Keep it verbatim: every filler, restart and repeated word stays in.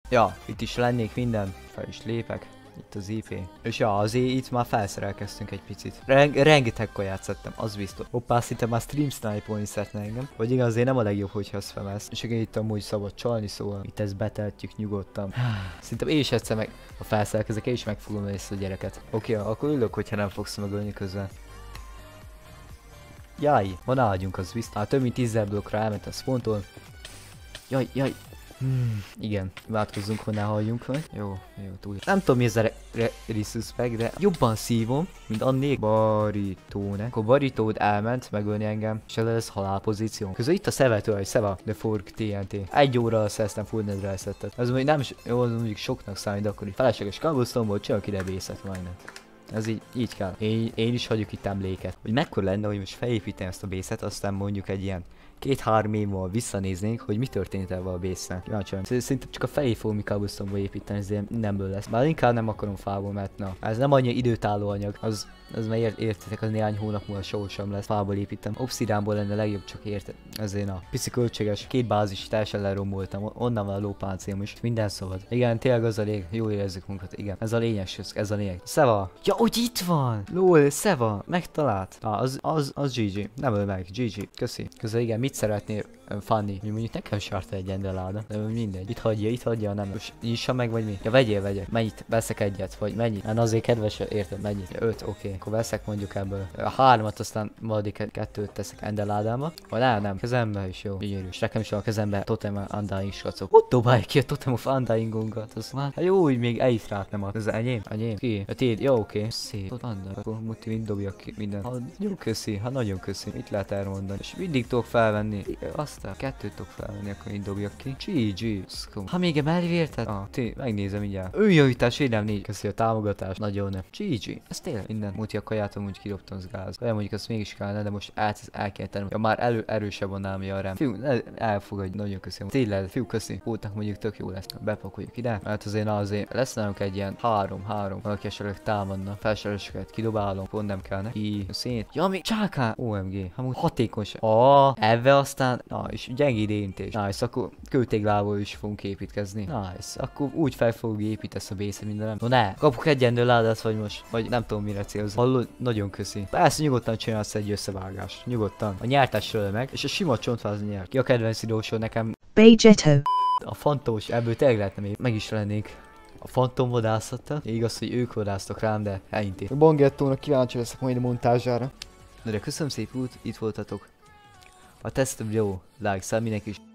Ja, itt is lennék minden, fel is lépek. Itt az i pé. És ja, azért itt már felszerelkeztünk egy picit. Ren rengeteg játszottam, az biztos. Hoppá, szinte már stream snipe-olni szeretne engem. Vagy igen, azért nem a legjobb, hogyha azt felmelsz. És igen, itt amúgy szabad csalni, szóval itt ezt beteltjük nyugodtan. Szerintem én is egyszer meg, ha felszerelkezek, én is meg fogom ölni ezt a gyereket. Oké, okay, akkor ülök, hogyha nem fogsz megölni közben. Jaj, van ágyunk, az biztos. Hát több mint tízezer blokkra elment a spawntól. Jaj, jaj. Hmm, igen, változzunk, hogy ne halljunk meg. Jó, jó, túl. Nem tudom mi ez a re re resuspect, de jobban szívom, mint annék Baritóne. Akkor Baritód elment megölni engem, és ez lesz halálpozíció. Közben itt a szevető, hogy Szeva, The Fork té en té. Egy óra szereztem full nedre eszettet. Ez mondjuk nem jó, az mondjuk soknak számít, de akkor így felesleges cobblestone-ból csinálok ide bészet majdnem. Ez így, így kell. Én, én is hagyjuk itt emléket. Hogy mekkora lenne, hogy most felépítem ezt a bészet, aztán mondjuk egy ilyen két-három év múlva visszanéznénk, hogy mi történt ebben a bészszel. Kíváncsian. Szerintem csak a fejé fogom cobblestone-ból építeni, ez ilyen mindenből lesz. Bár inkább nem akarom fából, mert na, ez nem annyi időtálló anyag. Az, az már ért, értetek, az néhány hónap múlva soha sem lesz. Fából építem. Obszidánból lenne legjobb, csak érted. Ezért na. Pici költséges. Két bázis teljesen leromboltam. Onnan van a lópáncélom is. Minden szabad. Igen, tényleg az a lég. Jól érezzük munkat. Igen. Ez a lényes, ez a lényeg. Szeva! Ja, hogy itt van! Lol, Szeva! Megtalált. Na, az, az, az gé gé. Nem öl meg. gé gé. Köszi. Közel igen, mit szeretnél? Fanni. Mondjuk nekem sárta egy endeláda, de mindegy. Itt hagyja, itt hagyja, nem. Most nyissa meg, vagy mi? Ja, vegyél, vegyek. Mennyit? Veszek egyet, vagy mennyi? Hát azért kedves, érted, mennyit? Ja, öt, oké. Okay. Akkor veszek mondjuk ebből a hármat, aztán maradék kettőt teszek endeládába. Vagy nem, nem. Kezembe is jó. Gyönyörű. És nekem is van a kezembe Totem Undying skacok. Ott dobálj ki a Totem of Undyingunkat. Az már. Hát jó, úgy még el is rát nem ad. Ez enyém? Enyém? Ki? A tiéd? Jó, oké. Okay. Szép. Ott Undying. Akkor muti mind dobjak ki minden. Ha, jó, köszi. Hát nagyon köszi. Mit lehet elmondani? És mindig tudok felvenni. Aztán kettőt tudok felvenni, akkor én dobjak ki. gé gé. Ha még emelni vérted? Ah, ti, megnézem mindjárt. Önjavítás, védelem négy. Köszi a támogatást. Nagyon nem. gé gé. Ez tényleg minden. Muti a kaját amúgy kidobtam, az gáz. Olyan mondjuk azt mégis kellene, de most el, el kell tennem. Ja, már elő, erősebb van nálam a rem. Fiú, elfogadj, nagyon köszönöm. Tényleg, fiú, köszi. Pótnak mondjuk tök jó lesz. Bepakoljuk ide. Mert azért azért lesz nálunk egy ilyen három, három. Valaki esetleg támadna. Felserősöket kidobálom. Pont nem kell neki. Szét. Ja, még csáká. o em gé. Amúgy hatékonyság. Ah, ebbe aztán. Na, és gyengéd érintés. Nice, akkor kőtéglából is fogunk építkezni. Nice, akkor úgy fel fogjuk építeni ezt a bészet mindenem. No ne, kapok egyenlő ládát, vagy most, vagy nem tudom mire célz. Hallod, nagyon köszi. Persze nyugodtan csinálsz egy összevágást. Nyugodtan. A nyertásról meg, és a sima csontváz nyert. Ki a kedvenc idősor nekem? Begetto. A fantós, ebből tényleg lehetne még. Meg is lennék. A fantom vadászata. Igaz, hogy ők vadásztak rám, de elintéz. A Bangettónak kíváncsi leszek majd a montázsára. Na de köszönöm szépen, itt voltatok. A teszt jó, like, szám mindenki is.